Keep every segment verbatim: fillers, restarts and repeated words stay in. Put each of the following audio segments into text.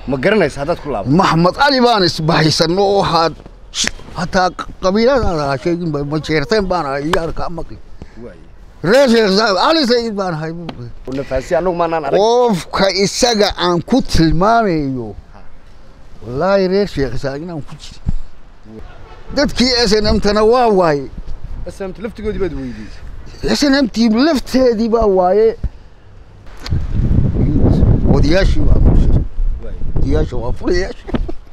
ما قرنيس هذا كله محمد علي بان اسبحيس انه هاد حتى قبيله هذا شيء ما شيرتين بان يار كامك رئيس علي سيد بان هاي ونفاسي انو ما نان اوف كايسغا ان كتلماميو والله رئيس شيخ ساقنا ان كجي dadkii S N M tana waa waaye S N M laftigoodii baad weydiis S N M tii lafteedii baa waaye wadiyaashii waa waay wadiyaashii waa fuliyaashii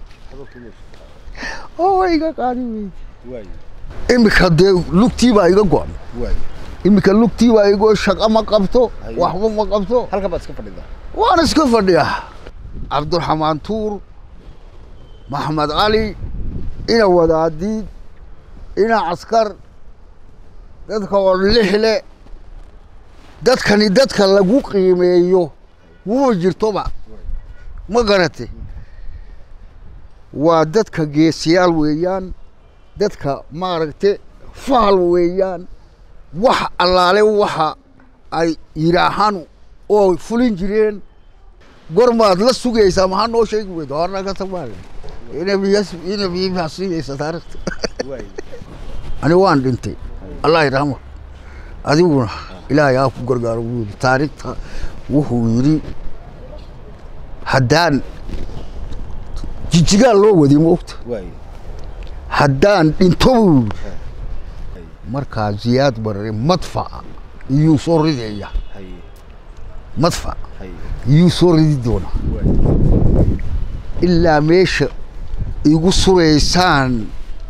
oo iga qaadi waay imika dee lugtii baa iga go'an waay imika lugtii baa iga shaqo ma qabto waxba ma qabto halka baad iska fadhidaa waan iska fadhiyaa Cabdiraxmaan Tuur Maxamed Ali ina wadaadid ina askar dadka oo lixle dadkani dadka lagu qiimeeyo wuu jirtoba ma garatay waa dadka geesiyaal weeyaan dadka maaragtay faal weeyaan wax allaale waxa ay yiraahan oo fulin jireen gormaad la sugaysaa ma noo sheegi weedo horna ka tabaale ina biyas ina biyas taariikh أنا وان دنتي الله يرحمه أديونا إلى يا أبو قرقار ويل تاريخها وهو يري حدان جيجال لو ودي موت حدان انتو مركز زياد بري مدفع يوصل رديا مدفع يوصل ردي دونا إلا ميش يقصر إنسان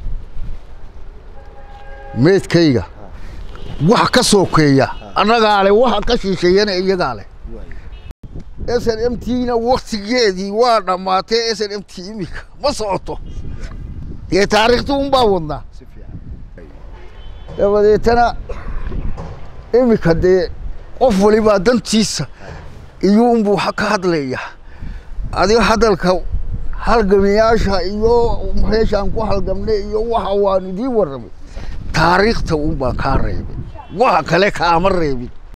ميت كيجا واحد كسوكيا أنا قال واحد كشيشين إيجا قال S N M تينا وقت جدي وانا ما تي S N M تيميك ما صوته يا تاريخ توم باونا يا بدي تنا إميك هدي قفولي بعدين تيس يوم بو حك هذا ليا هذا هذا الكو هالجميعشة يو مهيش أنكو هالجميع يو وحواني دي ورمي تاريخ توم بكار ريبي وها كله كامر ريبي